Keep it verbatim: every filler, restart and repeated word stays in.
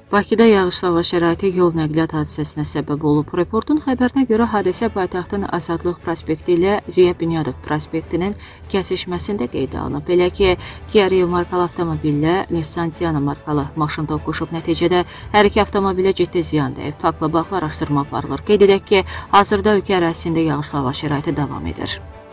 Bakıda yağışlı hava şəraiti yol nəqliyyat hadisəsinə səbəb olub. Reportun xəbərinə görə hadisə paytaxtın Asadlıq prospekti ilə Ziya Bünyadov prospektinin kəsişməsində qeydə alınıb. Belə ki, Kia Rio markalı avtomobillə Nissan Tiana markalı maşın toqquşub. Nəticədə hər iki avtomobilə ciddi ziyan dəyib. Faktla bağlı araşdırma aparılır. Qeyd edək ki, hazırda ölkə ərazisində yağışlı hava şəraiti davam edir.